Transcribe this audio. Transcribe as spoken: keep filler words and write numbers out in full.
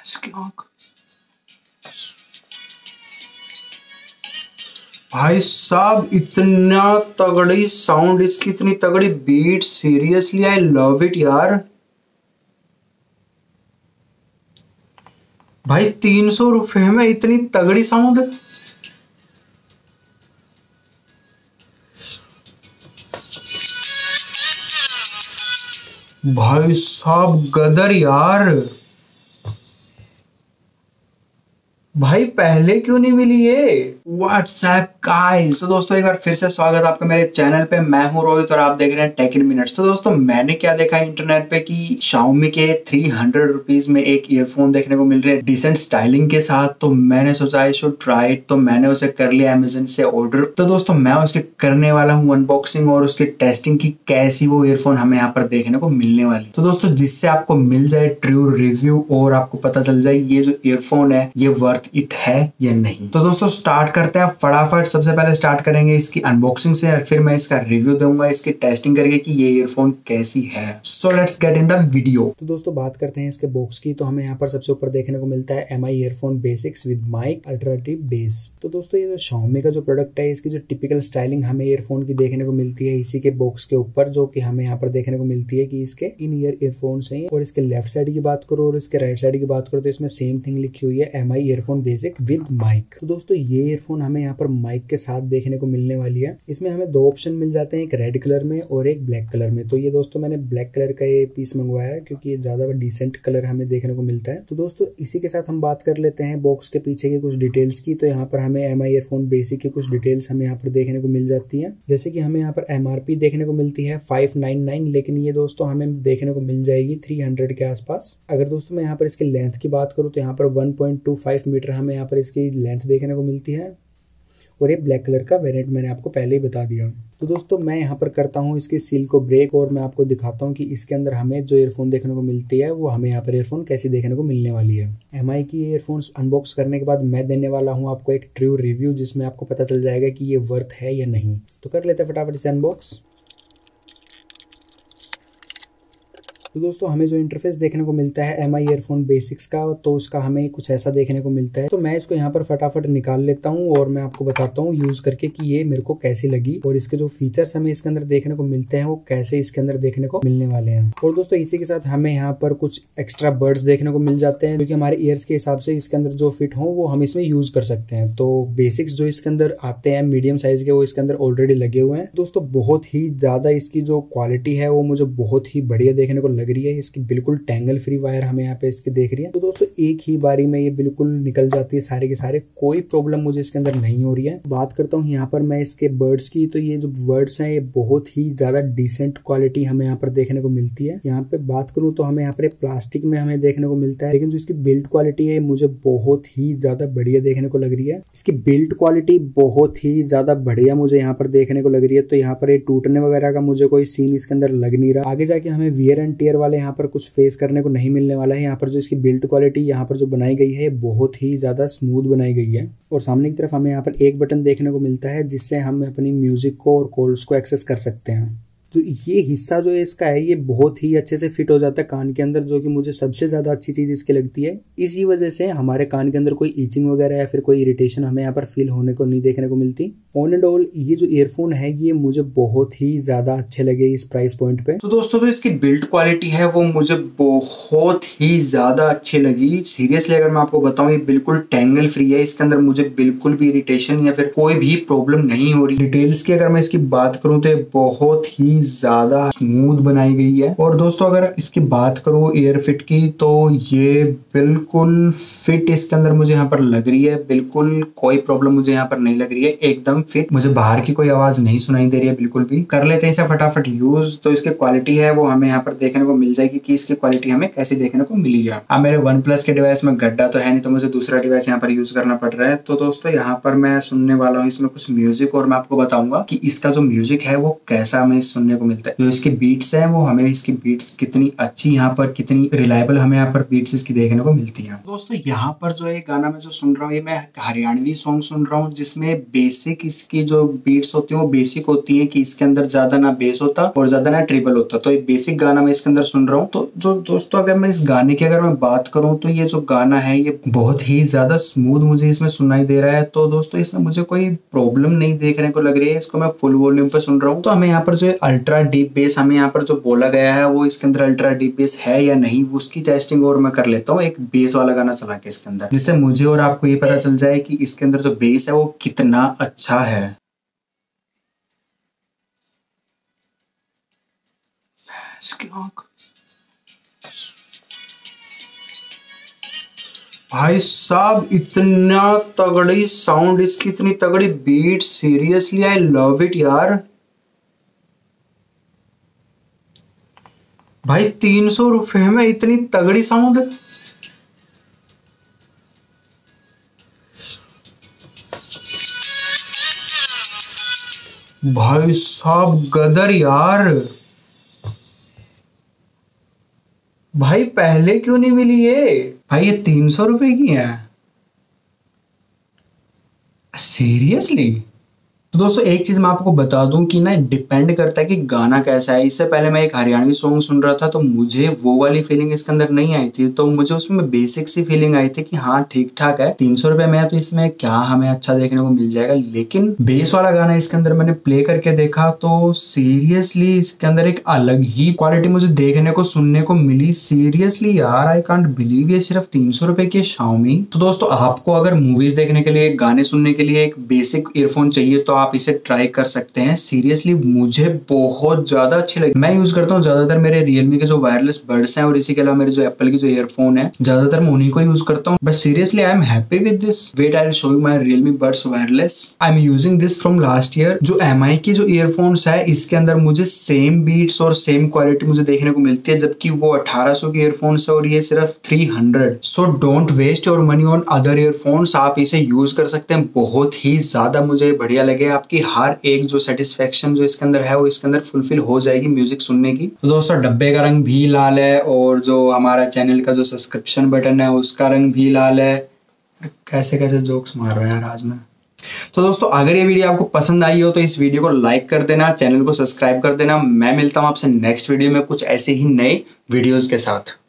इसकी आँख। भाई साहब इतना तगड़ी साउंड, इसकी इतनी तगड़ी beat, seriously I love it यार। भाई तीन सौ रुपए में इतनी तगड़ी साउंड। भाई साहब गदर यार। भाई पहले क्यों नहीं मिली ये? व्हाट्सएप गाइस, तो दोस्तों एक बार फिर से स्वागत है आपका मेरे चैनल पे। मैं हूं रोहित और आप देख रहे हैं टेक इन मिनट्स। तो दोस्तों मैंने क्या देखा इंटरनेट पे कि Xiaomi के थ्री हंड्रेड रुपीज में एक ईयरफोन देखने को मिल रहे हैं डिसेंट स्टाइलिंग के साथ। तो मैंने सोचा आई शुड ट्राई इट, तो मैंने उसे कर लिया अमेजन से ऑर्डर। तो दोस्तों मैं उसके करने वाला हूँ अनबॉक्सिंग और उसके टेस्टिंग की कैसी वो ईयरफोन हमें यहाँ पर देखने को मिलने वाली। तो दोस्तों जिससे आपको मिल जाए ट्रू रिव्यू और आपको पता चल जाए ये जो ईयरफोन है ये वर्थ इट है या नहीं। तो दोस्तों स्टार्ट करते हैं फटाफट। सबसे पहले स्टार्ट करेंगे इसकी अनबॉक्सिंग से और फिर मैं इसका रिव्यू दूंगा इसकी टेस्टिंग करके कि ये ईयरफोन कैसी है। So let's get in the video. तो दोस्तों बात करते हैं इसके बॉक्स की। तो हमें यहाँ पर सबसे ऊपर देखने को मिलता है M I earphone basics with mic alternative bass. तो दोस्तों ये जो Xiaomi का जो प्रोडक्ट है इसकी जो टिपिकल स्टाइलिंग हमें ईयरफोन की देखने को मिलती है इसी के बॉक्स के ऊपर, जो कि हमें यहाँ पर देखने को मिलती है कि इसके इन ईयर ईयरफोन है। और इसके लेफ्ट साइड की बात करो और इसके राइट साइड की बात करो तो इसमें सेम थिंग लिखी हुई है M I earphone basic with mic. तो दोस्तों ये ईयरफोन हमें यहाँ पर माइक के साथ देखने को मिलने वाली है। इसमें हमें दो ऑप्शन मिल जाते हैं, एक रेड कलर में और एक ब्लैक कलर में। तो ये दोस्तों मैंने ब्लैक कलर का ये पीस मंगवाया है क्योंकि ये ज्यादा डिसेंट कलर हमें देखने को मिलता है। तो दोस्तों इसी के साथ हम बात कर लेते हैं बॉक्स के पीछे की कुछ डिटेल्स की। तो यहाँ पर हमें एम आई ईयरफोन बेसिक की कुछ डिटेल्स हमें यहाँ पर देखने को मिल जाती है। जैसे कि हमें यहाँ पर एमआरपी देखने को मिलती है फाइव नाइन नाइन, लेकिन ये दोस्तों हमें देखने को मिल जाएगी थ्री हंड्रेड के आसपास। अगर दोस्तों मैं यहाँ पर इसके लेंथ की बात करूँ तो यहाँ पर one point two five meter हमें यहाँ पर इसकी लेंथ देखने को मिलती है और ये ब्लैक कलर का वेरिएंट मैंने आपको पहले ही बता दिया। तो दोस्तों मैं यहाँ पर करता हूँ इसकी सील को ब्रेक और मैं आपको दिखाता हूँ कि इसके अंदर हमें जो ईयरफोन देखने को मिलती है वो हमें यहाँ पर ईयरफोन कैसी देखने को मिलने वाली है। एम आई की ईयरफोन्स अनबॉक्स करने के बाद मैं देने वाला हूँ आपको एक ट्रू रिव्यू जिसमें आपको पता चल जाएगा कि ये वर्थ है या नहीं। तो कर लेते हैं फटाफट इसे अनबॉक्स। तो दोस्तों हमें जो इंटरफेस देखने को मिलता है एम आई ईयरफोन बेसिक्स का, तो उसका हमें कुछ ऐसा देखने को मिलता है। तो मैं इसको यहाँ पर फटाफट निकाल लेता हूँ और मैं आपको बताता हूँ यूज करके कि ये मेरे को कैसी लगी और इसके जो फीचर्स हमें इसके अंदर देखने को मिलते हैं वो कैसे इसके अंदर देखने को मिलने वाले हैं। और दोस्तों इसी के साथ हमें यहाँ पर कुछ एक्स्ट्रा बर्ड्स देखने को मिल जाते हैं जो कि हमारे ईयर्स के हिसाब से इसके अंदर जो फिट हो वो हम इसमें यूज कर सकते हैं। तो बेसिक्स जो इसके अंदर आते हैं मीडियम साइज के वो इसके अंदर ऑलरेडी लगे हुए हैं। दोस्तों बहुत ही ज्यादा इसकी जो क्वालिटी है वो मुझे बहुत ही बढ़िया देखने को लग रही है। इसकी बिल्कुल टैंगल फ्री वायर हमें यहाँ पे इसके देख रही है। तो दोस्तों एक ही बारी में ये बिल्कुल निकल जाती है सारे के सारे, कोई प्रॉब्लम मुझे इसके अंदर नहीं हो रही है। बात करता हूँ यहाँ पर मैं इसके बर्ड्स की। तो ये जो बर्ड्स हैं ये बहुत ही ज्यादा डिसेंट क्वालिटी हमें यहाँ पर देखने को मिलती है। यहाँ पे बात करूँ तो हमें यहाँ पर प्लास्टिक में हमें देखने को मिलता है, लेकिन जो इसकी बिल्ड क्वालिटी है मुझे बहुत ही ज्यादा बढ़िया देखने को लग रही है। इसकी बिल्ड क्वालिटी बहुत ही ज्यादा बढ़िया मुझे यहाँ पर देखने को लग रही है। तो यहाँ पर ये टूटने वगैरह का मुझे कोई सीन इसके अंदर लग नहीं रहा। आगे जाके हमें वियर एंड टियर वाले यहाँ पर कुछ फेस करने को नहीं मिलने वाला है। यहाँ पर जो इसकी बिल्ड क्वालिटी यहाँ पर जो बनाई गई है बहुत ही ज्यादा स्मूथ बनाई गई है। और सामने की तरफ हमें यहाँ पर एक बटन देखने को मिलता है जिससे हम अपनी म्यूजिक को और कॉल्स को एक्सेस कर सकते हैं। जो ये हिस्सा जो है इसका है ये बहुत ही अच्छे से फिट हो जाता है कान के अंदर, जो कि मुझे सबसे ज्यादा अच्छी चीज इसकी लगती है। इसी वजह से हमारे कान के अंदर कोई ईचिंग वगैरह या फिर कोई इरिटेशन हमें यहाँ पर फील होने को नहीं देखने को मिलती। ऑन एंड ऑल ये जो ईयरफोन है ये मुझे बहुत ही ज्यादा अच्छे लगे इस प्राइस पॉइंट पे। तो दोस्तों जो इसकी बिल्ड क्वालिटी है वो मुझे बहुत ही ज्यादा अच्छी लगी। सीरियसली अगर मैं आपको बताऊं ये बिल्कुल टैंगल फ्री है। इसके अंदर मुझे बिल्कुल भी इरिटेशन या फिर कोई भी प्रॉब्लम नहीं हो रही। डिटेल्स की अगर मैं इसकी बात करूं तो बहुत ही ज्यादा स्मूथ बनाई गई है। और दोस्तों अगर इसकी बात करूं ईयर फिट की तो ये बिल्कुल फिट इसके अंदर मुझे यहाँ पर लग रही है। बिल्कुल कोई प्रॉब्लम मुझे यहाँ पर नहीं लग रही है, एकदम फिट। मुझे बाहर की कोई आवाज नहीं सुनाई दे रही है बिल्कुल भी। कर लेते हैं इसे फटाफट यूज। तो इसकी क्वालिटी है वो हमें यहाँ पर देखने को मिल जाएगी कि इसकी क्वालिटी हमें कैसी देखने को मिली है। अब मेरे वन प्लस के डिवाइस में गड्ढा तो है नहीं, तो मुझे दूसरा डिवाइस यहाँ पर यूज करना पड़ रहा है। तो दोस्तों यहाँ पर मैं सुनने वाला हूँ इसमें कुछ म्यूजिक और मैं आपको बताऊंगा कि इसका जो म्यूजिक है वो कैसा हमें सुनने सुनने को मिलता है। जो इसके बीट्स हैं वो हमें इसकी बीट्स कितनी अच्छी यहाँ पर कितनी रिलायबल हमें यहाँ पर बीट्स इसकी देखने को मिलती है। दोस्तों यहाँ पर जो है गाना मैं जो सुन रहा हूँ ये मैं हरियाणवी सॉन्ग सुन रहा हूँ, जिसमें बेसिक इसकी जो बीट्स होती है वो बेसिक होती है कि इसके अंदर ज्यादा ना बेस होता और ज्यादा ना ट्रिपल होता। तो ये बेसिक गाना मैं इसके अंदर सुन रहा हूँ। तो जो दोस्तों अगर मैं इस गाने की अगर मैं बात करूँ तो ये जो गाना है ये बहुत ही ज्यादा स्मूथ मुझे इसमें सुनाई दे रहा है। तो दोस्तों इसमें मुझे कोई प्रॉब्लम नहीं देखने को लग रही है। इसको मैं फुल वॉल्यूम पे सुन रहा हूँ। तो हमें यहाँ पर जो अल्ट्रा डीप बेस हमें यहाँ पर जो बोला गया है वो इसके अंदर अल्ट्रा डीप बेस है या नहीं, उसकी टेस्टिंग और मैं कर लेता हूँ एक बेस वाला गाना चला के इसके अंदर, जिससे मुझे और आपको ये पता चल जाए कि इसके अंदर जो बेस है वो कितना अच्छा है। भाई साहब इतना तगड़ी साउंड इसकी, इतनी तगड़ी beat, seriously I love it यार। भाई तीन सौ रुपए में इतनी तगड़ी साउंड। भाई साहब गदर यार। भाई पहले क्यों नहीं मिली ये? भाई ये तीन सौ रुपए की है सीरियसली। तो दोस्तों एक चीज मैं आपको बता दूं कि ना डिपेंड करता है कि गाना कैसा है। इससे पहले मैं एक हरियाणवी सॉन्ग सुन रहा था तो मुझे वो वाली फीलिंग इसके अंदर नहीं आई थी। तो मुझे उसमें बेसिक सी फीलिंग आई थी कि हाँ ठीक ठाक है, तीन सौ रुपए में है तो इसमें क्या हमें अच्छा देखने को मिल जाएगा। लेकिन बेस वाला गाना इसके अंदर मैंने प्ले करके देखा तो सीरियसली इसके अंदर एक अलग ही क्वालिटी मुझे देखने को सुनने को मिली। सीरियसली यार आई कांट बिलीव ये सिर्फ तीन सौ रुपए की Xiaomi। तो दोस्तों आपको अगर मूवीज देखने के लिए, गाने सुनने के लिए एक बेसिक ईयरफोन चाहिए तो आप इसे ट्राई कर सकते हैं। सीरियसली मुझे बहुत ज्यादा अच्छी लगी। मैं यूज करता हूँ ज्यादातर मेरे Realme के जो वायरलेस बड्स हैं और इसी के अलावा मेरे जो एप्पल की जो ईयरफोन है ज्यादातर मैं उन्हीं को यूज करता हूँ। But seriously I am happy with this. Wait I will show you my Realme buds wireless. I am using this from last year. जो एम आई की जो ईयरफोन्स है इसके अंदर मुझे सेम बीट्स और सेम क्वालिटी मुझे देखने को मिलती है, जबकि वो अठारह सौ के ईयरफोन्स है और ये सिर्फ three hundred. So don't waste your money on other earphones. आप इसे यूज कर सकते हैं। बहुत ही ज्यादा मुझे बढ़िया लगे। आपकी हर एक जो सेटिस्फेक्शन जो इसके अंदर है वो इसके अंदर फुलफिल हो जाएगी म्यूजिक सुनने की। तो दोस्तों डब्बे का रंग भी लाल है और जो हमारा चैनल का जो सब्सक्रिप्शन बटन है उसका रंग भी लाल है। कैसे कैसे जोक्स मार रहे हैं यार आज में। तो दोस्तों अगर ये वीडियो आपको पसंद आई हो तो इस वीडियो को लाइक कर देना, चैनल को सब्सक्राइब कर देना। मैं मिलता हूं आपसे नेक्स्ट वीडियो में कुछ ऐसे ही नए वीडियोस के साथ।